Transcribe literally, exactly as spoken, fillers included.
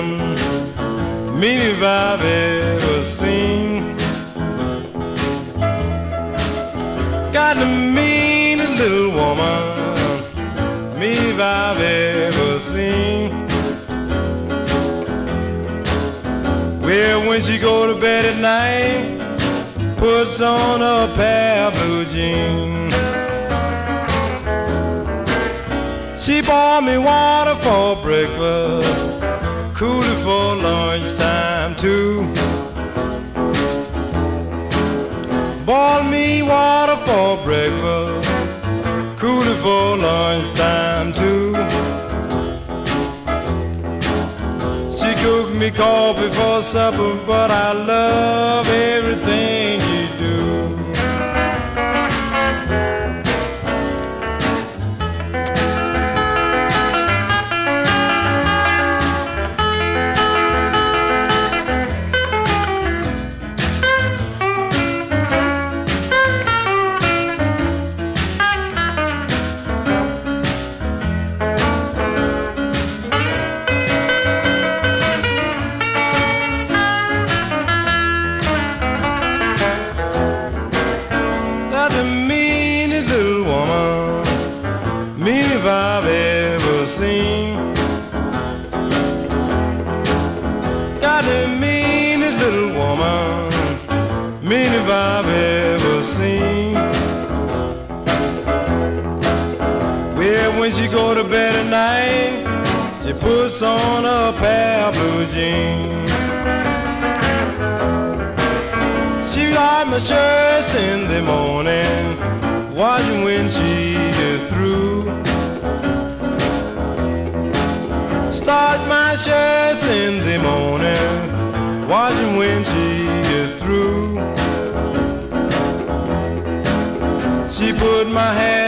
woman, mean if I've ever seen. Got the meanest little woman, mean if I've ever seen. Well, when she go to bed at night, puts on a pair of blue jeans. She bought me water for breakfast, cool it for lunchtime too. Bought me water for breakfast, cool it for lunchtime too. She cooked me coffee for supper, but I love everything you do. The meanest little woman, mean if I've ever seen. Got the meanest little woman, mean if I've ever seen. Well, when she go to bed at night, she puts on a pair of blue jeans. She iron my shirts in the morning, washing when she is through. Start my shirts in the morning, washing when she is through. She put my hair